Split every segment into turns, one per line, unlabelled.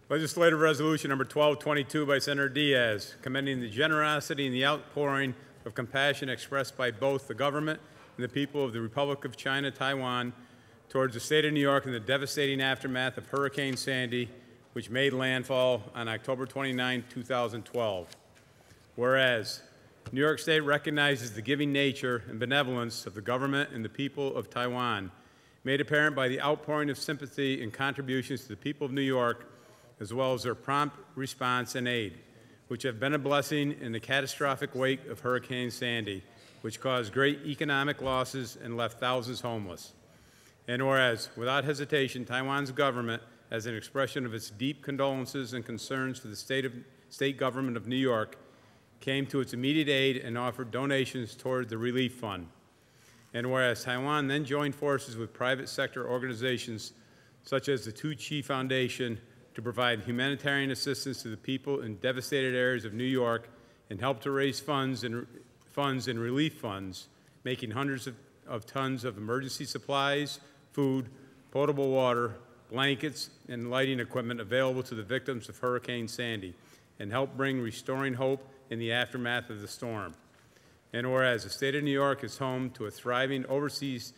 Legislative Resolution number 1222 by Senator Diaz, commending the generosity and the outpouring of compassion expressed by both the government and the people of the Republic of China, Taiwan, towards the state of New York in the devastating aftermath of Hurricane Sandy, which made landfall on October 29, 2012. Whereas, New York State recognizes the giving nature and benevolence of the government and the people of Taiwan, made apparent by the outpouring of sympathy and contributions to the people of New York, as well as their prompt response and aid, which have been a blessing in the catastrophic wake of Hurricane Sandy, which caused great economic losses and left thousands homeless. And whereas, without hesitation, Taiwan's government, as an expression of its deep condolences and concerns for the state government of New York, came to its immediate aid and offered donations toward the relief fund. And whereas Taiwan then joined forces with private sector organizations such as the Tu Chi Foundation to provide humanitarian assistance to the people in devastated areas of New York and help to raise funds and relief funds, making hundreds of tons of emergency supplies, food, potable water, blankets, and lighting equipment available to the victims of Hurricane Sandy, and help bring restoring hope in the aftermath of the storm. And whereas the state of New York is home to a thriving overseas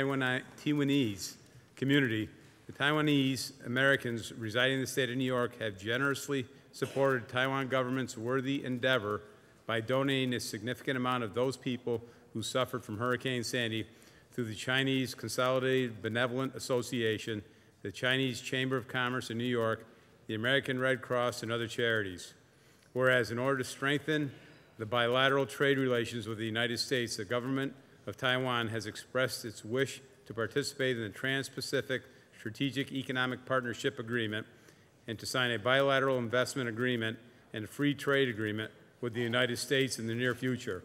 Taiwanese community, the Taiwanese Americans residing in the state of New York have generously supported Taiwan government's worthy endeavor by donating a significant amount of those people who suffered from Hurricane Sandy through the Chinese Consolidated Benevolent Association, the Chinese Chamber of Commerce in New York, the American Red Cross, and other charities. Whereas in order to strengthen the bilateral trade relations with the United States, the government of Taiwan has expressed its wish to participate in the Trans-Pacific Strategic Economic Partnership Agreement and to sign a bilateral investment agreement and a free trade agreement with the United States in the near future.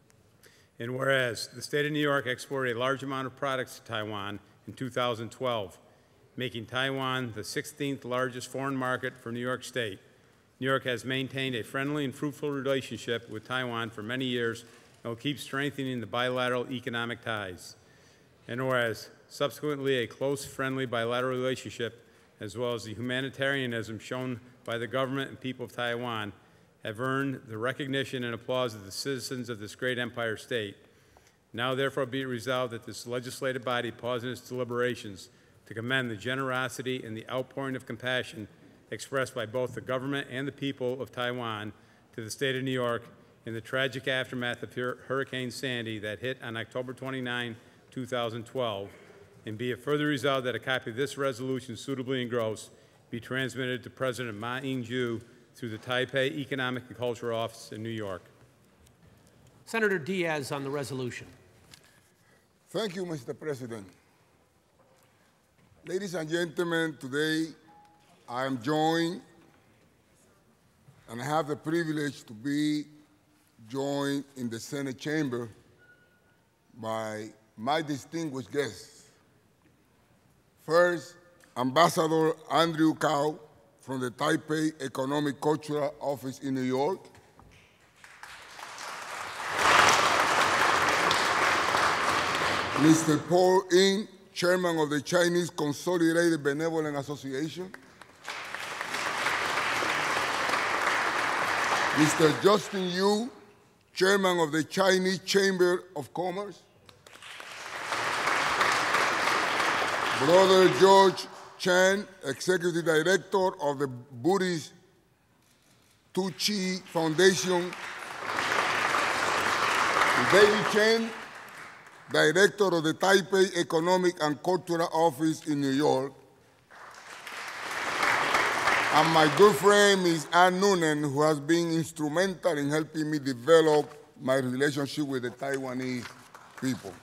And whereas the state of New York exported a large amount of products to Taiwan in 2012, making Taiwan the 16th largest foreign market for New York State, New York has maintained a friendly and fruitful relationship with Taiwan for many years and will keep strengthening the bilateral economic ties. And whereas subsequently a close, friendly bilateral relationship, as well as the humanitarianism shown by the government and people of Taiwan, have earned the recognition and applause of the citizens of this great empire state. Now therefore be it resolved that this legislative body pause in its deliberations to commend the generosity and the outpouring of compassion expressed by both the government and the people of Taiwan to the state of New York in the tragic aftermath of Hurricane Sandy that hit on October 29, 2012, and be it further resolved that a copy of this resolution suitably engrossed be transmitted to President Ma Ying-jeou through the Taipei Economic and Cultural Office in New York.
Senator Diaz on the resolution.
Thank you, Mr. President. Ladies and gentlemen, today I am joined and I have the privilege to be joined in the Senate chamber by my distinguished guests. First, Ambassador Andrew Cao from the Taipei Economic Cultural Office in New York. Mr. Paul Yin, Chairman of the Chinese Consolidated Benevolent Association. Mr. Justin Yu, Chairman of the Chinese Chamber of Commerce. Brother George Chan, Executive Director of the Buddhist Tu Chi Foundation. David Chen, Director of the Taipei Economic and Cultural Office in New York. And my good friend, Ms. Ann Noonan, who has been instrumental in helping me develop my relationship with the Taiwanese people.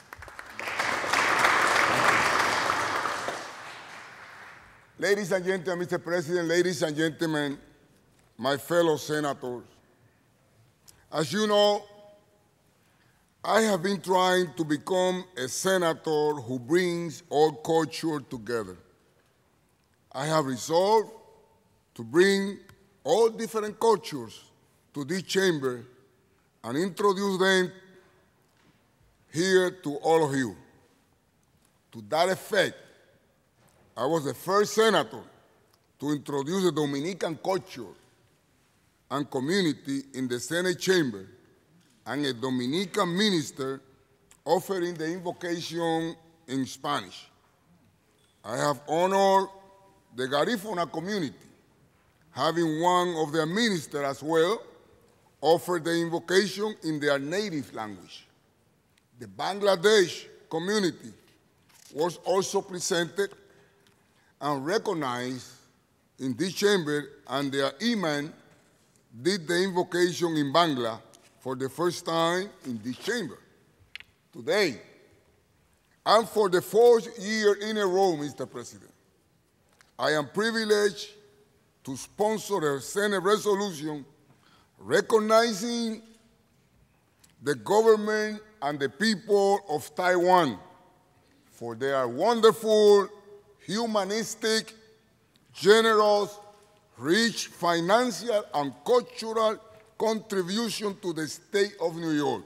Ladies and gentlemen, Mr. President, ladies and gentlemen, my fellow senators, as you know, I have been trying to become a senator who brings all culture together. I have resolved to bring all different cultures to this chamber and introduce them here to all of you. To that effect, I was the first senator to introduce the Dominican culture and community in the Senate chamber, and a Dominican minister offering the invocation in Spanish. I have honored the Garifuna community, having one of their ministers as well offer the invocation in their native language. The Bangladesh community was also presented and recognized in this chamber, and their imam did the invocation in Bangla for the first time in this chamber. Today, and for the fourth year in a row, Mr. President, I am privileged to sponsor a Senate resolution recognizing the government and the people of Taiwan for their wonderful, humanistic, generous, rich financial and cultural contribution to the state of New York.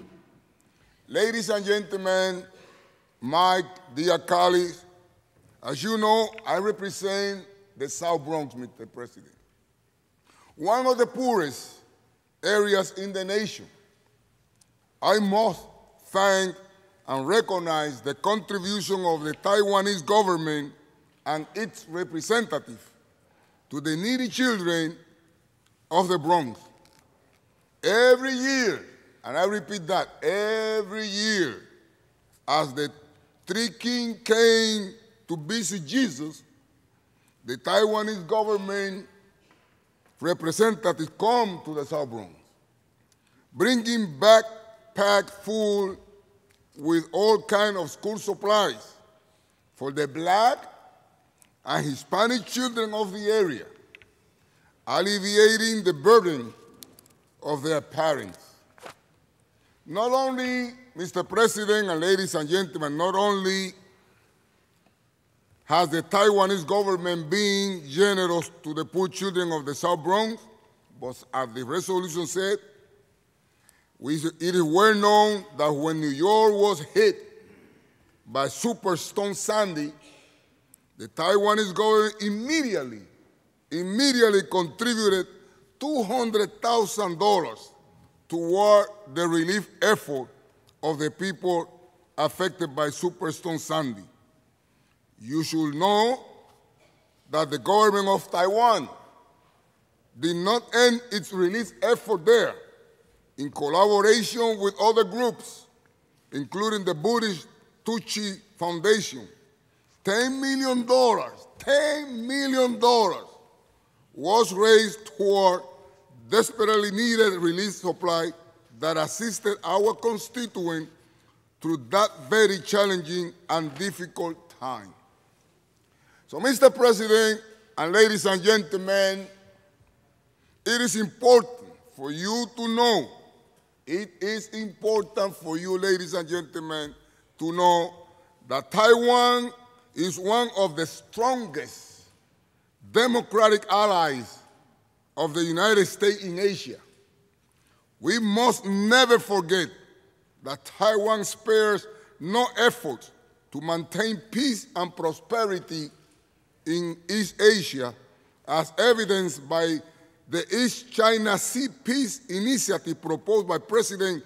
Ladies and gentlemen, my dear colleagues, as you know, I represent the South Bronx, Mr. President, one of the poorest areas in the nation. I must thank and recognize the contribution of the Taiwanese government and its representative to the needy children of the Bronx. Every year, and I repeat that, every year, as the three kings came to visit Jesus, the Taiwanese government representatives come to the South Bronx, bringing backpack full with all kinds of school supplies for the Black and Hispanic children of the area, alleviating the burden of their parents. Not only, Mr. President and ladies and gentlemen, not only has the Taiwanese government been generous to the poor children of the South Bronx, but as the resolution said, it is well known that when New York was hit by Superstorm Sandy, the Taiwanese government immediately contributed $200,000 toward the relief effort of the people affected by Superstorm Sandy. You should know that the government of Taiwan did not end its relief effort there. In collaboration with other groups, including the Buddhist Tucci Foundation, $10 million was raised toward desperately needed relief supply that assisted our constituents through that very challenging and difficult time. So, Mr. President and ladies and gentlemen, it is important for you to know, it is important for you, ladies and gentlemen, to know that Taiwan is one of the strongest democratic allies of the United States in Asia. We must never forget that Taiwan spares no effort to maintain peace and prosperity in East Asia, as evidenced by the East China Sea Peace Initiative proposed by President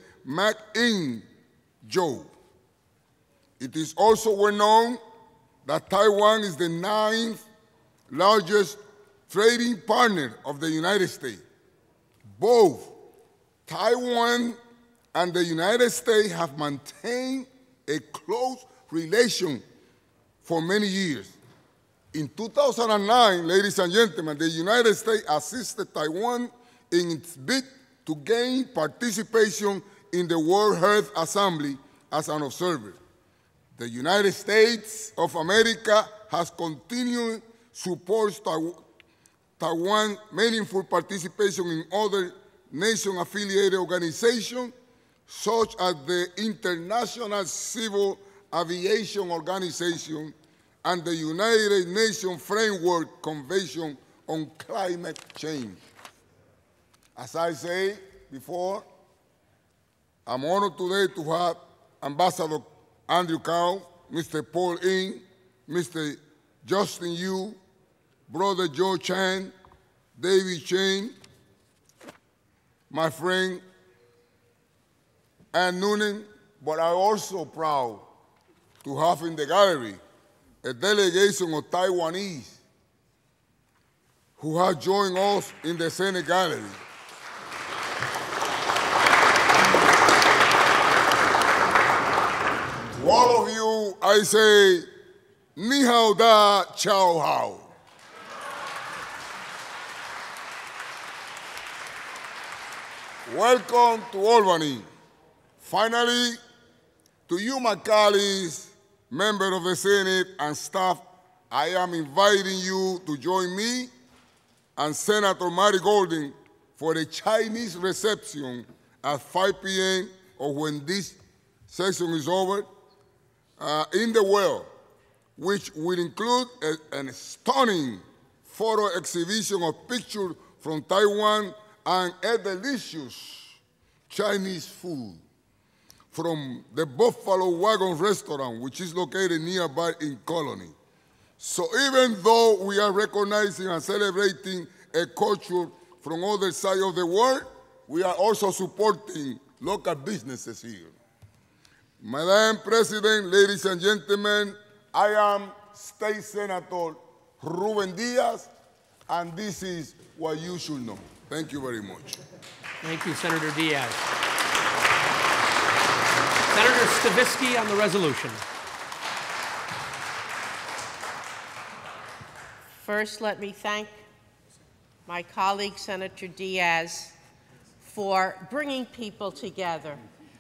Joe. It is also well known that Taiwan is the 9th largest trading partner of the United States. Both Taiwan and the United States have maintained a close relation for many years. In 2009, ladies and gentlemen, the United States assisted Taiwan in its bid to gain participation in the World Health Assembly as an observer. The United States of America has continued supports Taiwan's meaningful participation in other nation-affiliated organizations, such as the International Civil Aviation Organization and the United Nations Framework Convention on Climate Change. As I said before, I'm honored today to have Ambassador Andrew Cao, Mr. Paul Ng, Mr. Justin Yu, Brother Joe Chan, David Shane, my friend Ann Noonan, but I'm also proud to have in the gallery a delegation of Taiwanese who have joined us in the Senate gallery. To all of you, I say, ni hao da, chao hao. Welcome to Albany. Finally, to you, my colleagues, members of the Senate and staff, I am inviting you to join me and Senator Mary Golden for a Chinese reception at 5 p.m. or when this session is over in the well, which will include a stunning photo exhibition of pictures from Taiwan and a delicious Chinese food from the Buffalo Wagon Restaurant, which is located nearby in Colony. So even though we are recognizing and celebrating a culture from other side of the world, we are also supporting local businesses here. Madam President, ladies and gentlemen, I am State Senator Ruben Diaz, and this is what you should know. Thank you very much.
Thank you, Senator Diaz. Senator Stavisky on the resolution.
First, let me thank my colleague, Senator Diaz, for bringing people together,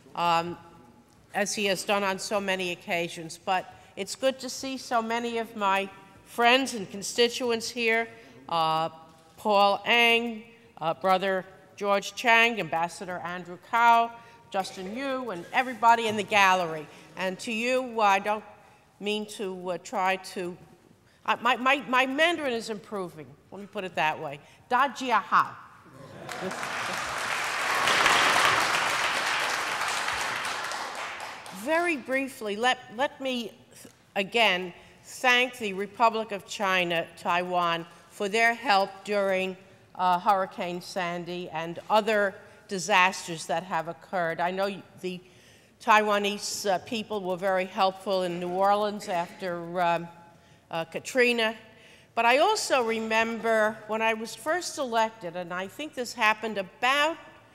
as he has done on so many occasions. But it's good to see so many of my friends and constituents here, Paul Eng, Brother George Chang, Ambassador Andrew Cao, Justin Yu, and everybody in the gallery. And to you, I don't mean to try to, my Mandarin is improving, let me put it that way. Da jia hao. Very briefly, let me again thank the Republic of China, Taiwan, for their help during Hurricane Sandy and other disasters that have occurred. I know the Taiwanese people were very helpful in New Orleans after Katrina, but I also remember when I was first elected, and I think this happened about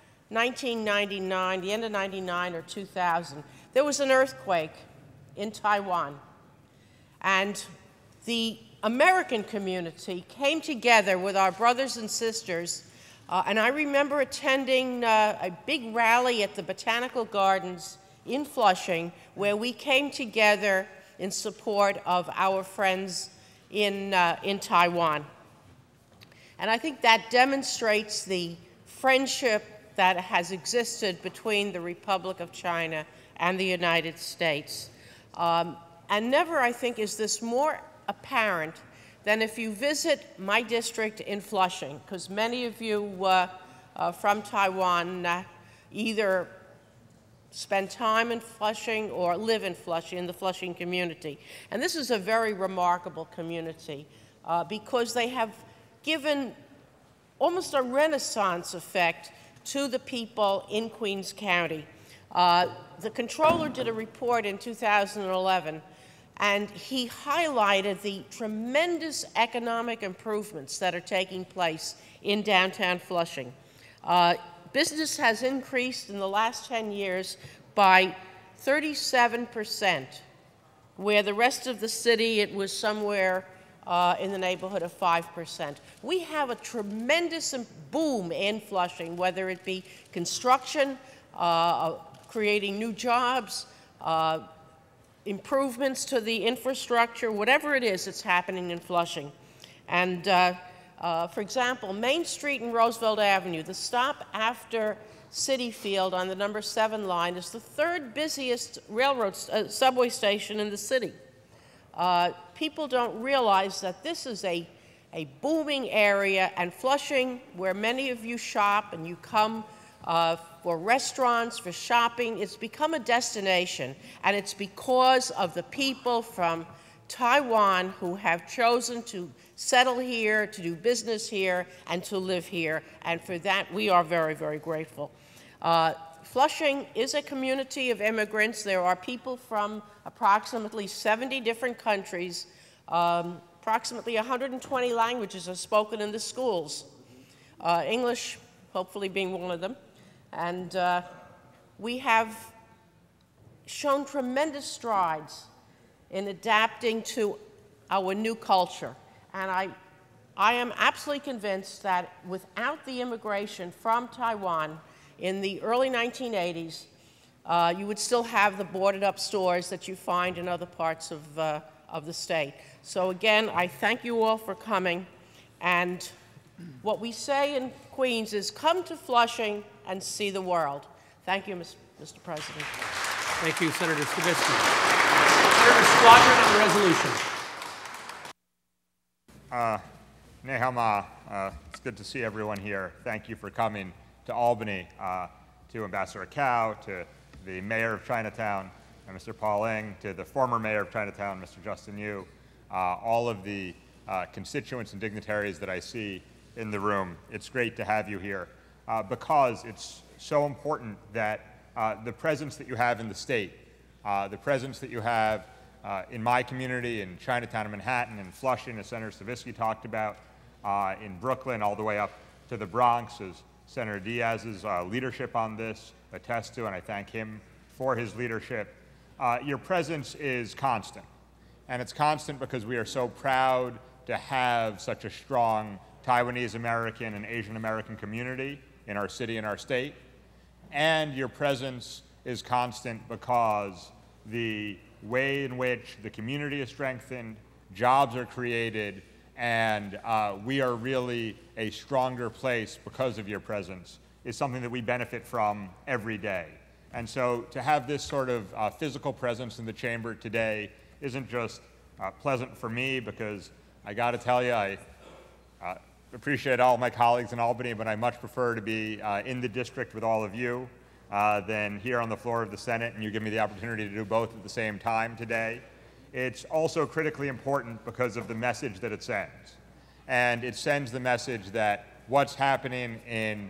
1999, the end of 99 or 2000, there was an earthquake in Taiwan, and the American community came together with our brothers and sisters, and I remember attending a big rally at the Botanical Gardens in Flushing, where we came together in support of our friends in Taiwan. And I think that demonstrates the friendship that has existed between the Republic of China and the United States. And never, I think, is this more apparent than if you visit my district in Flushing, because many of you from Taiwan either spend time in Flushing or live in Flushing, in the Flushing community. And this is a very remarkable community because they have given almost a Renaissance effect to the people in Queens County. The controller did a report in 2011, and he highlighted the tremendous economic improvements that are taking place in downtown Flushing. Business has increased in the last 10 years by 37%, where the rest of the city, it was somewhere in the neighborhood of 5%. We have a tremendous boom in Flushing, whether it be construction, creating new jobs, improvements to the infrastructure, whatever it is that's happening in Flushing. And for example, Main Street and Roosevelt Avenue, the stop after Citi Field on the number 7 line, is the 3rd busiest railroad subway station in the city. People don't realize that this is a booming area, and Flushing, where many of you shop and you come for restaurants, for shopping, it's become a destination, and it's because of the people from Taiwan who have chosen to settle here, to do business here, and to live here. And for that, we are very, very grateful. Flushing is a community of immigrants. There are people from approximately 70 different countries. Approximately 120 languages are spoken in the schools. English, hopefully, being one of them. And we have shown tremendous strides in adapting to our new culture. And I am absolutely convinced that without the immigration from Taiwan in the early 1980s, you would still have the boarded up stores that you find in other parts of the state. So again, I thank you all for coming. And what we say in Queens is, come to Flushing and see the world. Thank you, Mr. President.
Thank you, Senator Stavisky. Senator Squadron on the resolution.
Nehama, it's good to see everyone here. Thank you for coming to Albany, to Ambassador Cao, to the Mayor of Chinatown, Mr. Paul Ng, to the former Mayor of Chinatown, Mr. Justin Yu, all of the constituents and dignitaries that I see in the room. It's great to have you here because it's so important that the presence that you have in the state, the presence that you have in my community, in Chinatown and Manhattan, and Flushing, as Senator Stavisky talked about, in Brooklyn, all the way up to the Bronx, as Senator Diaz's leadership on this attests to, and I thank him for his leadership. Your presence is constant, and it's constant because we are so proud to have such a strong Taiwanese American and Asian American community in our city and our state. And your presence is constant because the way in which the community is strengthened, jobs are created, and we are really a stronger place because of your presence is something that we benefit from every day. And so to have this sort of physical presence in the chamber today isn't just pleasant for me, because I got to tell you, I appreciate all my colleagues in Albany, but I much prefer to be in the district with all of you than here on the floor of the Senate, and you give me the opportunity to do both at the same time today. It's also critically important because of the message that it sends. And it sends the message that what's happening in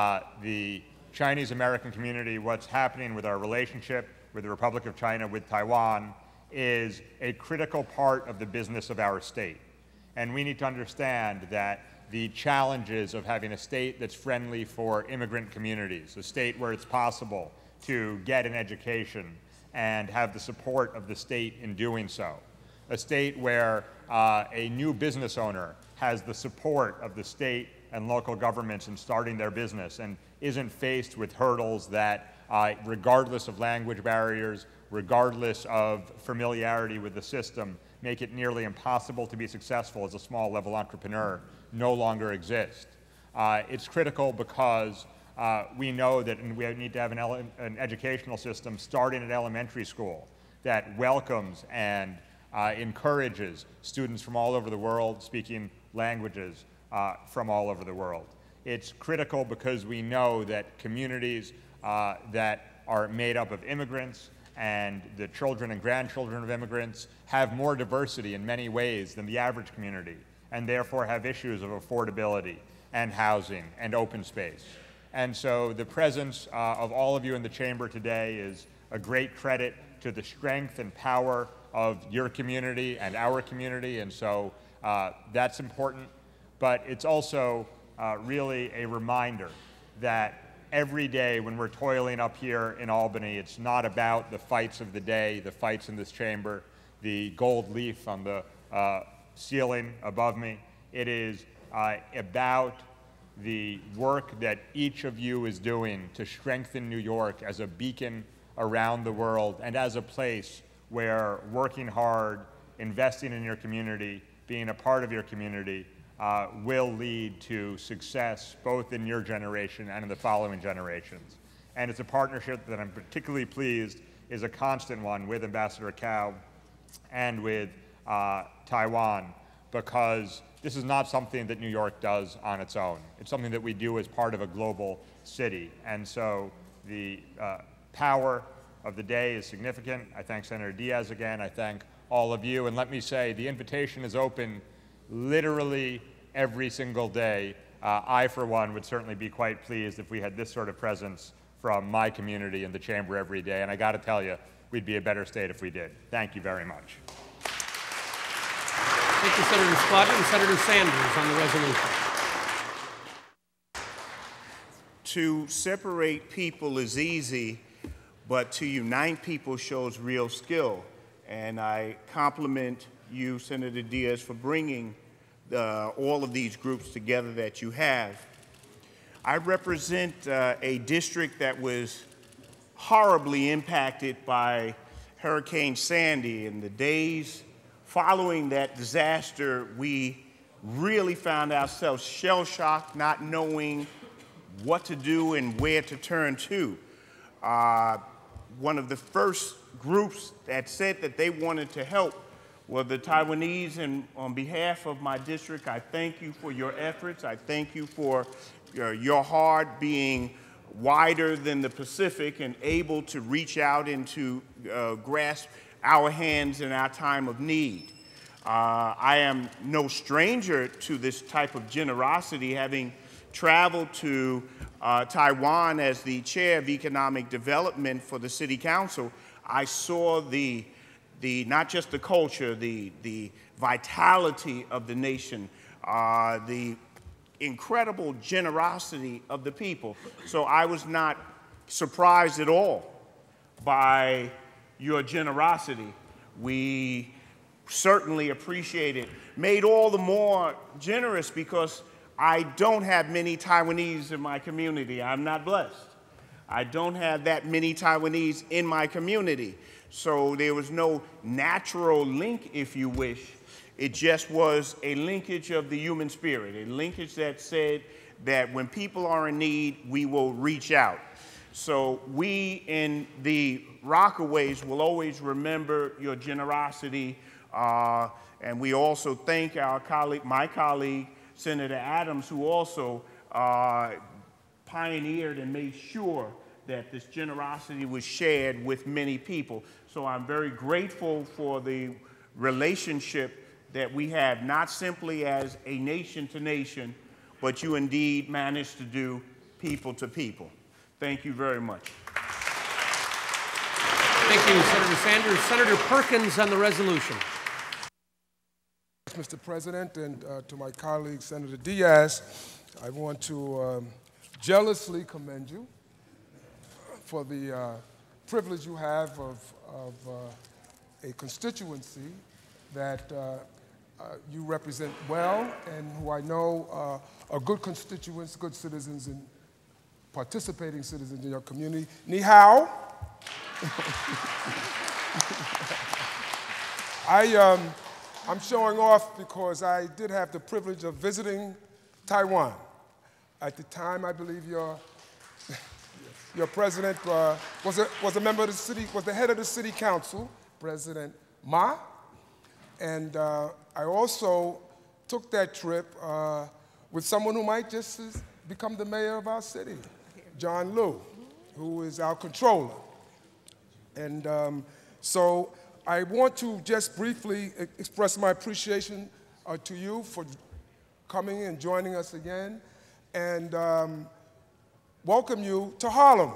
the Chinese American community, what's happening with our relationship with the Republic of China, with Taiwan, is a critical part of the business of our state. And we need to understand that the challenges of having a state that's friendly for immigrant communities, a state where it's possible to get an education and have the support of the state in doing so, a state where a new business owner has the support of the state and local governments in starting their business and isn't faced with hurdles that, regardless of language barriers, regardless of familiarity with the system, make it nearly impossible to be successful as a small-level entrepreneur, no longer exist. It's critical because we know that we need to have an educational system starting at elementary school that welcomes and encourages students from all over the world speaking languages from all over the world. It's critical because we know that communities that are made up of immigrants and the children and grandchildren of immigrants have more diversity in many ways than the average community, and therefore have issues of affordability and housing and open space. And so the presence of all of you in the chamber today is a great credit to the strength and power of your community and our community, and so that's important. But it's also really a reminder that every day when we're toiling up here in Albany, it's not about the fights of the day, the fights in this chamber, the gold leaf on the ceiling above me. It is about the work that each of you is doing to strengthen New York as a beacon around the world and as a place where working hard, investing in your community, being a part of your community, will lead to success both in your generation and in the following generations. And it's a partnership that I'm particularly pleased is a constant one with Ambassador Cao and with Taiwan, because this is not something that New York does on its own. It's something that we do as part of a global city. And so the power of the day is significant. I thank Senator Diaz again. I thank all of you. And let me say, the invitation is open literally every single day. I, for one, would certainly be quite pleased if we had this sort of presence from my community in the chamber every day. And I got to tell you, we'd be a better state if we did. Thank you very much.
Thank you, Senator Squadron. Senator Sanders on the resolution.
To separate people is easy, but to unite people shows real skill. And I compliment you, Senator Diaz, for bringing all of these groups together that you have. I represent a district that was horribly impacted by Hurricane Sandy. In the days following that disaster, we really found ourselves shell-shocked, not knowing what to do and where to turn to. One of the first groups that said that they wanted to help were the Taiwanese, and on behalf of my district, I thank you for your efforts. I thank you for your heart being wider than the Pacific and able to reach out and to grasp our hands in our time of need. I am no stranger to this type of generosity, having traveled to Taiwan as the chair of economic development for the city council. I saw not just the culture, the vitality of the nation, the incredible generosity of the people. So I was not surprised at all by your generosity. We certainly appreciate it. Made all the more generous because I don't have many Taiwanese in my community. I'm not blessed. I don't have that many Taiwanese in my community. So there was no natural link, if you wish. It just was a linkage of the human spirit, a linkage that said that when people are in need, we will reach out. So we in the Rockaways will always remember your generosity, and we also thank our colleague, my colleague, Senator Adams, who also pioneered and made sure that this generosity was shared with many people. So I'm very grateful for the relationship that we have, not simply as a nation to nation, but you indeed managed to do people to people. Thank you very much.
Thank you, Senator Sanders. Senator Perkins on the resolution.
Mr. President, and to my colleague, Senator Diaz, I want to jealously commend you for the privilege you have of a constituency that you represent well and who I know are good constituents, good citizens, and participating citizens in your community. Ni hao. I'm showing off because I did have the privilege of visiting Taiwan. At the time, I believe your president was a member of the city, was the head of the city council, President Ma. And I also took that trip with someone who might just become the mayor of our city, John Liu, who is our controller. And so I want to just briefly express my appreciation to you for coming and joining us again, and welcome you to Harlem.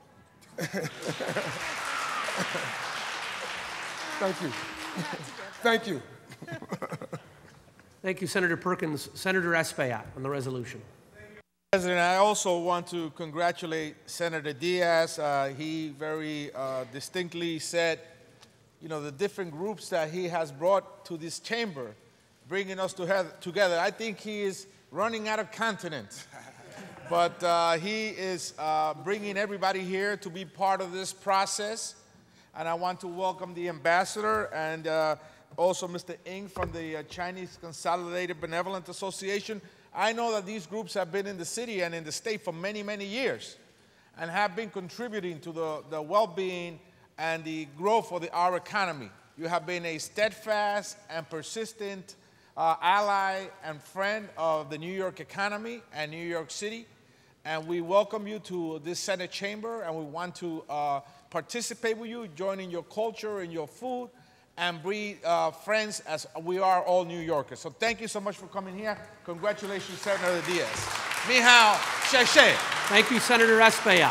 Thank you. Thank you.
Thank you, Senator Perkins. Senator Espaillat on the resolution.
President, I also want to congratulate Senator Diaz. He very distinctly said, you know, the different groups that he has brought to this chamber, bringing us together. I think he is running out of continent, but he is bringing everybody here to be part of this process. And I want to welcome the ambassador and also Mr. Ng from the Chinese Consolidated Benevolent Association. I know that these groups have been in the city and in the state for many, many years and have been contributing to the well-being and the growth of our economy. You have been a steadfast and persistent ally and friend of the New York economy and New York City. And we welcome you to this Senate chamber, and we want to participate with you, join in your culture and your food, and be friends as we are all New Yorkers. So thank you so much for coming here. Congratulations, Senator Diaz. Mihao Sheshe.
Thank you, Senator Espaillat.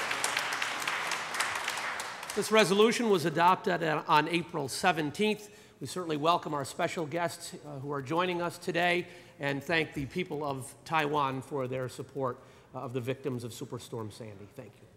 This resolution was adopted on April 17th. We certainly welcome our special guests who are joining us today and thank the people of Taiwan for their support of the victims of Superstorm Sandy. Thank you.